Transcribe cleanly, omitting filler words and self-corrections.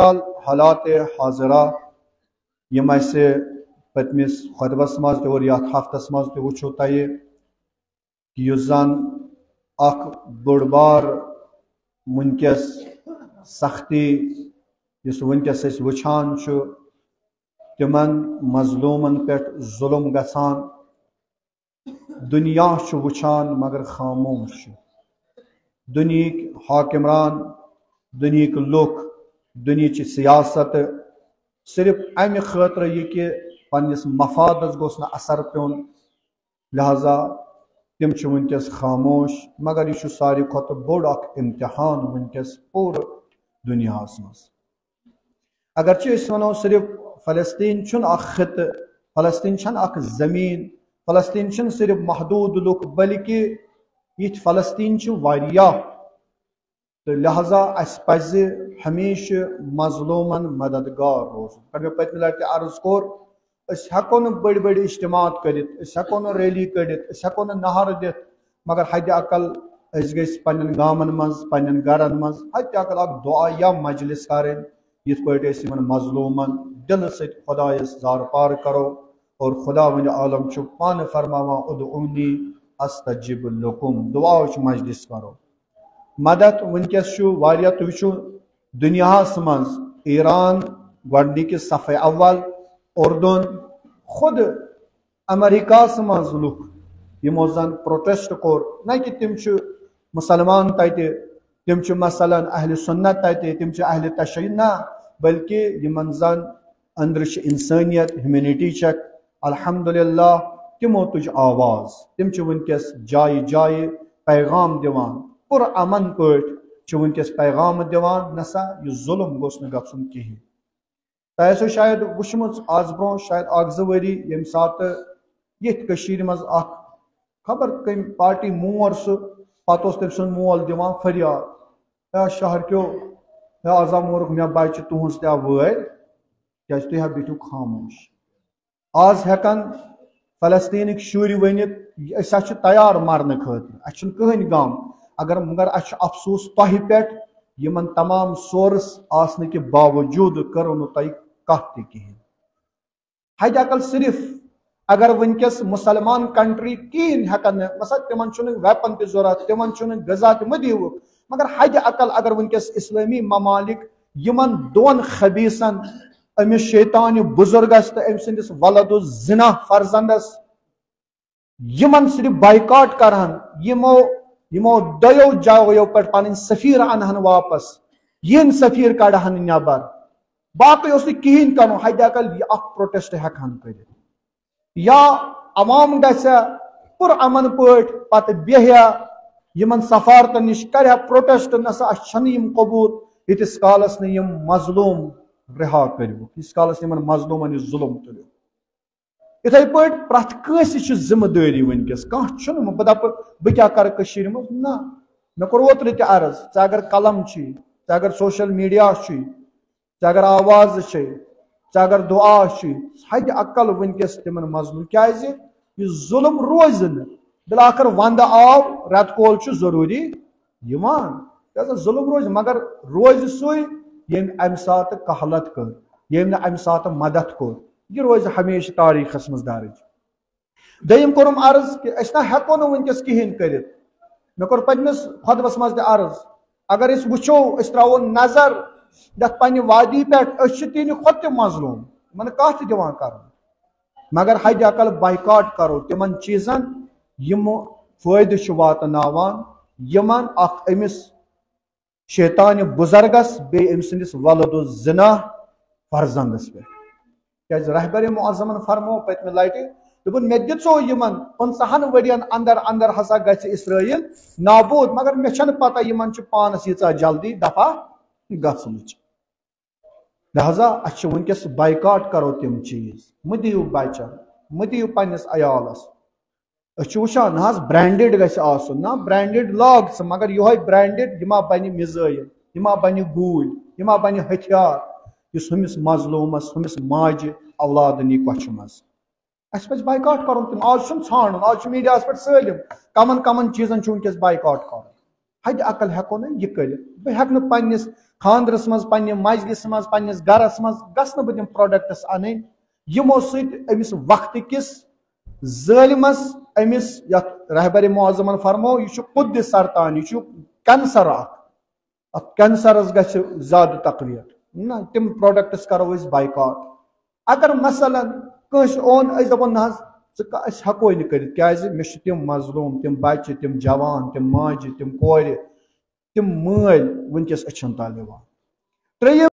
صورتحال حالات حاضرہ یم اسہ پتمس خطبس مز تہ اور یتھ ہفتس مز تہ وچھو تہ کہ یس زن اخ بوڑ بار ونکس سختی یس ونکس اس وچھان چھ تمن مظلومن پہ ظلم گژھان دنیا چھ وچھان مگر خاموش دنیک حاکمران دنیک لوک دنیچ سیاست صرف امہ خاطر یہ کہ پنس مفادس گوس نہ اثر پیون لہذا تم چھ ونکس خاموش مگر یہ ساروی کھت بوڑ اخ امتحان ونکس پور دنیا مز اگرچہ اس ونو صرف فلسطین چھن اخ خطہ فلسطین چھن اخ زمین فلسطین چھن صرف محدود لوک بلکہ یہ فلسطین چھ واریاہ تو لہذا اس پز ہمیشہ مظلومن مددگار روز میں پتمہ لٹہ عرض کور اس ہیکو نہ بڑی بڑی اجتماعات کرت اس ہیکو نہ ریلی کڑت اس ہیکو نہ نہر دت مگر حد عقل اس گژھِ پنن گامن مز پنن گرن مز حد عقل اخ دعا یا مجلس کریں یت پٲٹھۍ أسۍ یمن مظلومن دل سۭتۍ خدایس زار پار کرو اور خدا ون عالم چھ پانہ فرماوان ادعونی استجب لکم دعاوچ مجلس کرو مدد ونکس واریاہ تُہۍ وٕچھِو دنیاہس مز ایران گۄڈنِکہِ صفے اول اردن خود امریکہس مز لُکھ یمو زن پروٹیسٹ کور نہ کہ تم چھ مسلمان تتہِ تم چھ مثلا اہل سنت تتہِ تم چھ اہل تشیع نہ بلکہ یمن زن اندر چھ انسانیت ہیومینٹی چھ الحمدللہ تمو تُج آواز تم چھ ونکس جائے جائے پیغام دیوان پر امن پٲٹھۍ چھ ونکس پیغام دیوان نسا یہ ظلم گوس نہ گژھُن کہین تۄہہِ آسیو شاید وٕچھمٕژ آز برونٛہہ شاید اکھ زٕ ؤری ییٚمہِ ساتہٕ ییٚتھۍ کٔشیٖرِ منٛز اکھ خبر کٔمۍ پارٹی مور سُہ پتہٕ اوس تٔمۍ سُنٛد مول دِوان فریاد ہے شہر کیو ہے آزا مورُکھ مےٚ بچہِ تُہنٛز تہِ وٲرۍ کیازِ تُہۍ ہا بِہِو خاموش آز ہٮ۪کن فلسطیٖنٕکۍ شُرۍ ؤنِتھ أسۍ ہا چھِ تیار مرنہٕ خٲطرٕ اَسہِ چھُنہٕ کٕہٕنۍ غم اگر مگر اَسہِ چھُ افسوٗس تۄہہِ پٮ۪ٹھ یمن تمام سورس آسنہٕ کہِ باوجوٗد کٔرٕو نہٕ تۄہہِ کتھ تہِ کِہیٖنۍ حد عقل صرف اگر ونکس مسلمان کنٹری کہین ہٮ۪کن نہٕ مثلا تمن چھُنہٕ ویپن تہِ ضوٚرتھ تمن چھُنہٕ غذا تہِ مہ دِیوُکھ مگر حد عقل اگر ونکس اسلٲمی ممالک یمن دون خبیثن أمس شیطانہِ بزرگس تہٕ أمۍ سٕنٛدِس ولدُ زنا فرزندس یمن صرف بائیکاٹ کرہن یمو دۄیو جایو پٮ۪ٹھ پنٕنۍ سفیر انہن واپس ین سفیر کڑہن نٮ۪بر باقی اوس نہٕ کہیٖنۍ کرُن حد عقل یہ اکھ پروٹیسٹ ہٮ۪کہن کٔرِتھ یا عوام گژھِ پر امن پٲٹھۍ پتہٕ بیہیا یمن سفارتن نش کرِ پروٹیسٹ نسا اسہِ چھنہٕ یم قبوٗل ییٖتِس کالس نہٕ یم مظلوم رہا کٔرِو ییٖتِس کالس یمن مظلومن یہِ ظلم تُلِو یِتھے پٲٹھۍ پرٛٮ۪تھ کٲنٛسہِ چھِ ذمہٕ دٲری ونکس کانٛہہ چھُنہٕ بہٕ دپہٕ بہٕ کیاہ کرٕ کٔشیٖرِ منٛز نہ مےٚ کوٚر اوترٕ تہِ عرض ژےٚ اگر قلم چھُے ژےٚ اگر سوشل میڈیا چھُے ژےٚ اگر آواز چھے ژےٚ اگر دعا چھُے حد عقل ونکس تمن مظلوم کیازِ یہ ظلم روزِ نہٕ بلاخر ونٛدٕ آو رٮ۪تہٕ کول چھُ ضروٗری یِوان کیازِ ظلم روزِ مگر روزِ سُے ییٚمۍ امہِ ساتہٕ کہلت کٔر ییٚمۍ نہٕ امہِ ساتہٕ مدد کوٚر یہ روزِ ہمیشہ تاریخس منٛز درج دوٚیِم کوٚرُم عرض کہ أسۍ نہ ہٮ۪کو نہٕ ونکس کہیٖنۍ کٔرِتھ مےٚ کوٚر پننِس خۄطبس منٛز تہِ عرض اگر أسۍ وٕچھو أسۍ ترٛاوو نظر یتھ پننہِ وادی پٮ۪ٹھ أسۍ چھِ تِہنٛدِ کھۄتہٕ تہِ مظلوم یِمن کتھ تہِ دِوان کرُن مگر حد عقل بائیکاٹ کرو تمن چیٖزن یِم فٲیدٕ چھِ واتناوان یمن اکھ أمِس شیطانہِ بُزرگس بیٚیہِ أمۍ سٕنٛدِس ولدُ زنا فرزندس پٮ۪ٹھ کیازِ رہبرِ معظمن فرمو پٔتمہِ لٹہِ دوٚپُن مےٚ دِژو یمن 50 ؤرین اندر اندر ہسا گژھِ اسرائیل نابوٗد مگر مےٚ چھنہٕ پتہ یمن چھِ پانس ییٖژاہ جلدی دفعہ گژھنٕچ لہذا اسہِ چھِ ونکس بائیکاٹ کرو تِم چیٖز مہ دِیِو بچن مہ دِیِو پننس عیالس أسۍ چھِ وٕچھان نہ حظ برینڈڈ گژھِ آسُن نہ برینڈڈ لاگ ژٕ مگر یہوے برینڈڈ یہِ ما بنہِ میزٲیل یہِ ما بنہِ گوٗلۍ یہِ ما بنہِ ہتھیار یُس ہُمِس مظلوٗمس ہُمِس ماجہِ اولادن یی کۄچھِ منٛز اسہِ پزِ بائیکاٹ کرُن تِم آز چھُنہٕ ژھانڈُن آز چھُ میٖڈیاہس پٮ۪ٹھ سٲلِم کمن کمن چیٖزن چھُ ونکس بائیکاٹ کرُن حد عقل ہیکو نا یہ کر بہ ہیک نا پنس خاندرس مز پنہ مجلس مز پنس گرس مز گھس بہ تم پروڈکٹس ان یمو ست امس وقت کس ظالمس امس یت رہبر معظمن فرمو یہ قد سرطان یہ کینسر ات کینسرس گھ زیادہ تقویت نا تم پروڈکٹس کرو اس بائیکاٹ اگر مثلا کنس اون اس دپو نا اس ہکو نکرت کیازِ مے چھ تم مظلوم تم بچہ تم جوان تم ماجہ تم کورِ تم مٲلۍ ونکس اچھن تل یوان ترٛیٚیِم